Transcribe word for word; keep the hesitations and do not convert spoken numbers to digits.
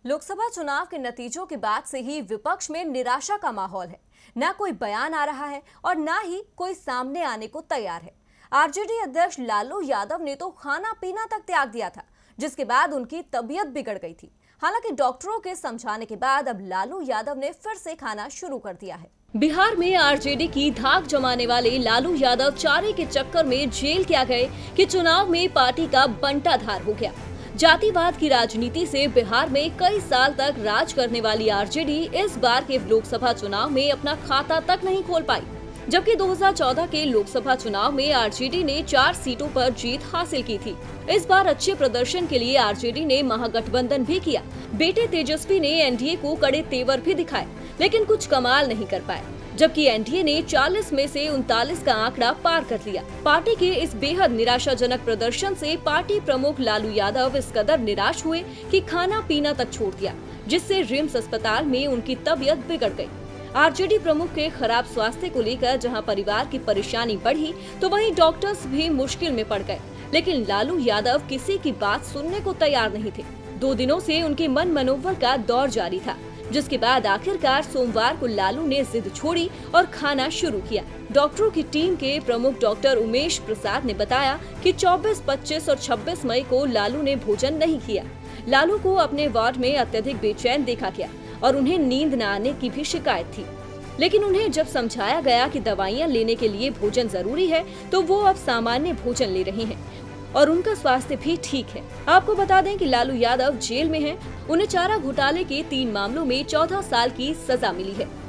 लोकसभा चुनाव के नतीजों के बाद से ही विपक्ष में निराशा का माहौल है। ना कोई बयान आ रहा है और ना ही कोई सामने आने को तैयार है। आरजेडी अध्यक्ष लालू यादव ने तो खाना पीना तक त्याग दिया था, जिसके बाद उनकी तबीयत बिगड़ गई थी। हालांकि डॉक्टरों के समझाने के बाद अब लालू यादव ने फिर से खाना शुरू कर दिया है। बिहार में आरजेडी की धाक जमाने वाले लालू यादव चारे के चक्कर में जेल क्या गए कि चुनाव में पार्टी का बंटाधार हो गया। जातिवाद की राजनीति से बिहार में कई साल तक राज करने वाली आरजेडी इस बार के लोकसभा चुनाव में अपना खाता तक नहीं खोल पाई, जबकि दो हज़ार चौदह के लोकसभा चुनाव में आरजेडी ने चार सीटों पर जीत हासिल की थी। इस बार अच्छे प्रदर्शन के लिए आरजेडी ने महागठबंधन भी किया। बेटे तेजस्वी ने एनडीए को कड़े तेवर भी दिखाए, लेकिन कुछ कमाल नहीं कर पाए, जबकि एनडीए ने चालीस में से उनतालीस का आंकड़ा पार कर लिया। पार्टी के इस बेहद निराशाजनक प्रदर्शन से पार्टी प्रमुख लालू यादव इस कदर निराश हुए कि खाना पीना तक छोड़ दिया, जिससे रिम्स अस्पताल में उनकी तबीयत बिगड़ गई। आरजेडी प्रमुख के खराब स्वास्थ्य को लेकर जहां परिवार की परेशानी बढ़ी, तो वहीं डॉक्टर्स भी मुश्किल में पड़ गए, लेकिन लालू यादव किसी की बात सुनने को तैयार नहीं थे। दो दिनों से उनके मन मनोबल का दौर जारी था, जिसके बाद आखिरकार सोमवार को लालू ने जिद छोड़ी और खाना शुरू किया। डॉक्टरों की टीम के प्रमुख डॉक्टर उमेश प्रसाद ने बताया कि चौबीस, पच्चीस और छब्बीस मई को लालू ने भोजन नहीं किया। लालू को अपने वार्ड में अत्यधिक बेचैन देखा गया और उन्हें नींद न आने की भी शिकायत थी, लेकिन उन्हें जब समझाया गया कि दवाइयां लेने के लिए भोजन जरूरी है, तो वो अब सामान्य भोजन ले रहे हैं और उनका स्वास्थ्य भी ठीक है। आपको बता दें कि लालू यादव जेल में हैं। उन्हें चारा घोटाले के तीन मामलों में चौदह साल की सजा मिली है।